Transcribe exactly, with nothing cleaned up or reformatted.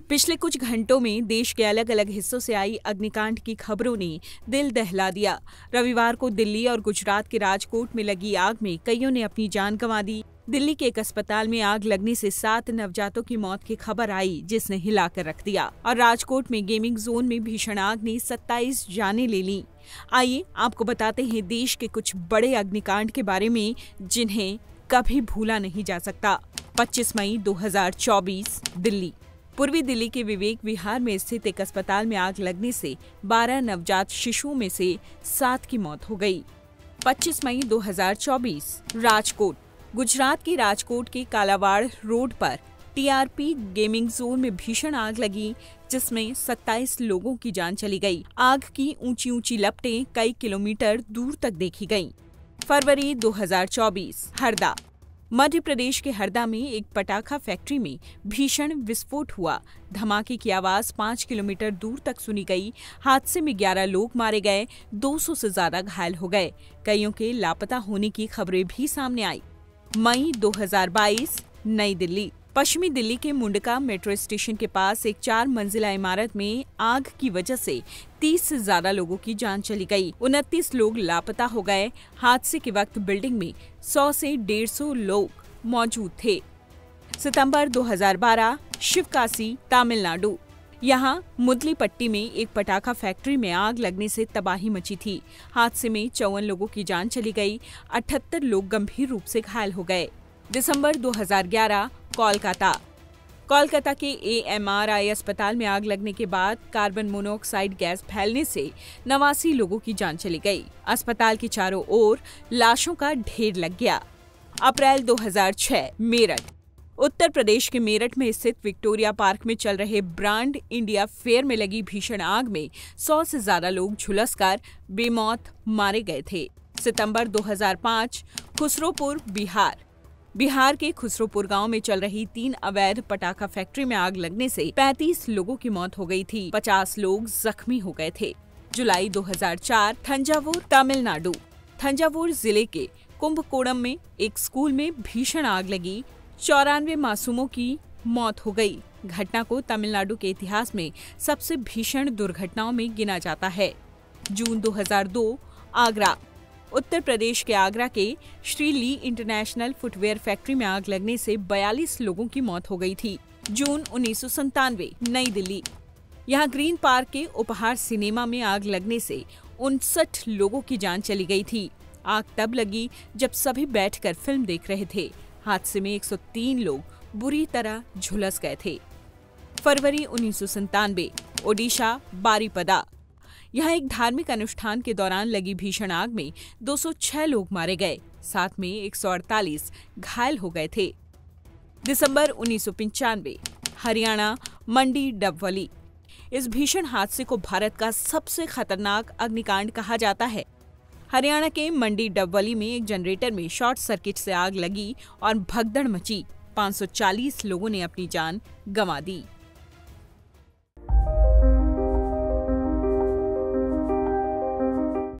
पिछले कुछ घंटों में देश के अलग अलग हिस्सों से आई अग्निकांड की खबरों ने दिल दहला दिया। रविवार को दिल्ली और गुजरात के राजकोट में लगी आग में कईयों ने अपनी जान गंवा दी। दिल्ली के एक अस्पताल में आग लगने से सात नवजातों की मौत की खबर आई, जिसने हिलाकर रख दिया। और राजकोट में गेमिंग जोन में भीषण आग ने सत्ताईस जानें ले ली। आइए आपको बताते हैं देश के कुछ बड़े अग्निकांड के बारे में, जिन्हें कभी भूला नहीं जा सकता। पच्चीस मई दो हज़ार चौबीस, दिल्ली। पूर्वी दिल्ली के विवेक विहार में स्थित एक अस्पताल में आग लगने से बारह नवजात शिशुओं में से सात की मौत हो गई। पच्चीस मई दो हज़ार चौबीस, राजकोट। गुजरात के राजकोट के कालावाड़ रोड पर टीआरपी गेमिंग जोन में भीषण आग लगी, जिसमें सत्ताईस लोगों की जान चली गई। आग की ऊंची ऊंची लपटें कई किलोमीटर दूर तक देखी गईं। फरवरी दो हज़ार चौबीस, हरदा। मध्य प्रदेश के हरदा में एक पटाखा फैक्ट्री में भीषण विस्फोट हुआ। धमाके की आवाज पाँच किलोमीटर दूर तक सुनी गई। हादसे में ग्यारह लोग मारे गए, दो सौ से ज्यादा घायल हो गए। कईयों के लापता होने की खबरें भी सामने आई। मई दो हज़ार बाईस, नई दिल्ली। पश्चिमी दिल्ली के मुंडका मेट्रो स्टेशन के पास एक चार मंजिला इमारत में आग की वजह से तीस से ज्यादा लोगों की जान चली गई। उनतीस लोग लापता हो गए। हादसे के वक्त बिल्डिंग में सौ से डेढ़ सौ लोग मौजूद थे। सितंबर दो हज़ार बारह, शिवकाशी, तमिलनाडु। यहाँ मुदलीपट्टी में एक पटाखा फैक्ट्री में आग लगने से तबाही मची थी। हादसे में चौवन लोगों की जान चली गई। अठहत्तर लोग गंभीर रूप से घायल हो गए। दिसंबर दो हज़ार ग्यारह, कोलकाता। कोलकाता के एएमआरआई अस्पताल में आग लगने के बाद कार्बन मोनोऑक्साइड गैस फैलने से नवासी लोगों की जान चली गई। अस्पताल के चारों ओर लाशों का ढेर लग गया। अप्रैल दो हज़ार छह, मेरठ। उत्तर प्रदेश के मेरठ में स्थित विक्टोरिया पार्क में चल रहे ब्रांड इंडिया फेयर में लगी भीषण आग में सौ से ज्यादा लोग झुलसकर बेमौत मारे गए थे। सितंबर दो हज़ार पाँच, खुसरोपुर, बिहार। बिहार के खुसरोपुर गांव में चल रही तीन अवैध पटाखा फैक्ट्री में आग लगने से पैंतीस लोगों की मौत हो गई थी। पचास लोग जख्मी हो गए थे। जुलाई दो हज़ार चार, तंजावुर, तमिलनाडु। तंजावुर जिले के कुंभकोणम में एक स्कूल में भीषण आग लगी। चौरानवे मासूमों की मौत हो गई। घटना को तमिलनाडु के इतिहास में सबसे भीषण दुर्घटनाओं में गिना जाता है। जून दो हज़ार दो, आगरा। उत्तर प्रदेश के आगरा के Shri Lee international footwear factory में आग लगने से बयालीस लोगों की मौत हो गई थी। जून उन्नीस सौ संतानवे, नई दिल्ली। यहाँ ग्रीन पार्क के उपहार सिनेमा में आग लगने से उनसठ लोगों की जान चली गई थी। आग तब लगी जब सभी बैठकर फिल्म देख रहे थे। हादसे में एक सौ तीन लोग बुरी तरह झुलस गए थे। फरवरी उन्नीस सौ संतानवे, ओडिशा, बारीपदा। यहाँ एक धार्मिक अनुष्ठान के दौरान लगी भीषण आग में दो सौ छह लोग मारे गए, साथ में एक सौ अड़तालीस घायल हो गए थे। दिसंबर उन्नीस सौ पंचानवे, हरियाणा, मंडी डबवली। इस भीषण हादसे को भारत का सबसे खतरनाक अग्निकांड कहा जाता है। हरियाणा के मंडी डबवली में एक जनरेटर में शॉर्ट सर्किट से आग लगी और भगदड़ मची। पाँच सौ चालीस लोगों ने अपनी जान गंवा दी।